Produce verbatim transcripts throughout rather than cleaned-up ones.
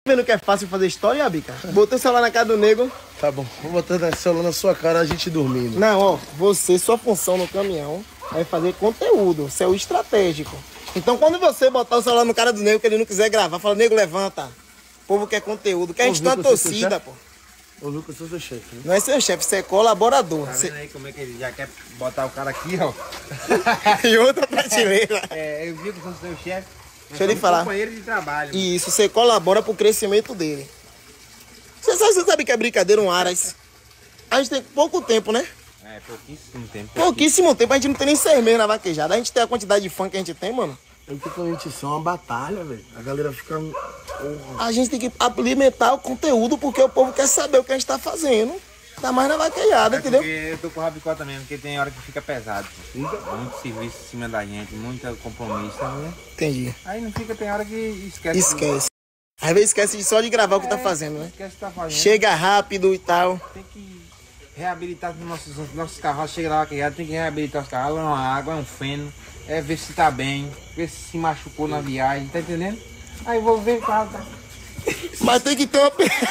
Vendo que é fácil fazer história, Bica? Botei o celular na cara do nego. Tá bom, vou botar o celular na sua cara, a gente dormindo. Não, ó, você, sua função no caminhão é fazer conteúdo, isso é o estratégico. Então quando você botar o celular no cara do nego que ele não quiser gravar, fala, nego, levanta. O povo quer conteúdo, quer a gente tá torcida, pô. Ouviu que eu sou seu chefe, né? Não é seu chefe, você é colaborador. Tá Você... vendo aí como é que ele já quer botar o cara aqui, ó? E outra prateleira. É, eu vi que eu sou seu chefe. Deixa eu lhe falar. Companheiro de trabalho. E isso, você colabora pro crescimento dele. Você sabe, você sabe que é brincadeira um Aras? A gente tem pouco tempo, né? É, pouquíssimo tempo. Pouquíssimo tempo, a gente não tem nem seis meses na vaquejada. A gente tem a quantidade de fã que a gente tem, mano. É que quando a gente só é uma batalha, velho. A galera fica... A gente tem que alimentar o conteúdo porque o povo quer saber o que a gente tá fazendo. Tá mais na vaquejada, É entendeu? porque eu tô com o rabicó também, porque tem hora que fica pesado. Pô. Muito serviço em cima da gente, muito compromisso, tá vendo? Entendi. Aí não fica, tem hora que esquece. Esquece. Às vezes esquece de só de gravar o que É, tá fazendo, né? Esquece o que tá fazendo. Chega rápido e tal. Tem que reabilitar os nossos, nossos cavalos. Chega lá, que já tem que reabilitar os cavalos. É uma água, é um feno. É ver se tá bem, ver se se machucou na viagem, tá entendendo? Aí vou ver o carro tá. Mas tem que ter uma...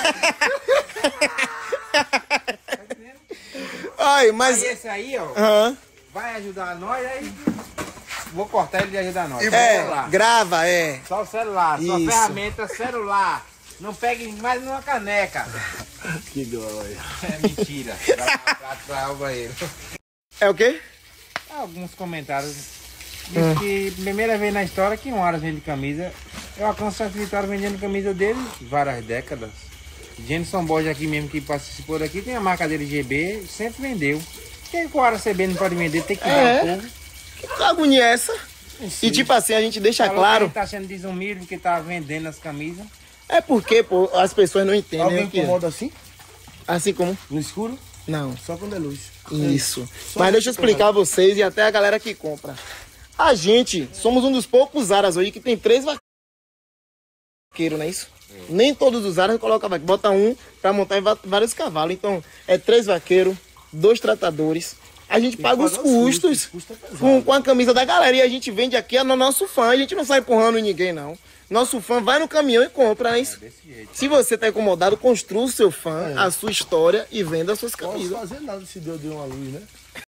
Ai, mas... Aí esse aí, ó, Aham. vai ajudar nós, aí vou cortar ele de ajudar nós. Só o É, celular. grava, é. Só o celular, só Isso. ferramenta, celular. Não pegue mais numa caneca. Que glória. É mentira. Vai pra, pra o banheiro. É o quê? Alguns comentários. Diz que primeira vez na história que um Horas vende camisa. Eu alcanço as vitórias vendendo camisa dele várias décadas. Jenson Borges aqui mesmo que participou daqui, tem a marca dele G B, sempre vendeu. Por que o Horas C B não pode vender? Tem que dar É. ao povo. Que agonia é essa? E tipo assim, a gente deixa Falou claro. que ele tá sendo desumilde porque tá vendendo as camisas. É porque, pô, as pessoas não entendem Alguém o que é. incomoda assim? Assim como? No escuro? Não. Só quando é luz. Isso. Só Mas deixa eu isso, explicar a vocês e até a galera que compra. A gente somos um dos poucos aras hoje que tem três vaqueiros, não é isso? Nem todos os aras colocam vaqueiro. Bota um pra montar em va- vários cavalos. Então, é três vaqueiros, dois tratadores. A gente paga os pagar os custos custos, custa pesado. com, com a camisa da galera. E a gente vende aqui no nosso fã. A gente não sai empurrando ninguém, não. Nosso fã vai no caminhão e compra, não é isso? Desse jeito. Se você tá incomodado, construa o seu fã, a sua história e venda as suas Não posso camisas. fazer nada se Deus deu uma luz, né?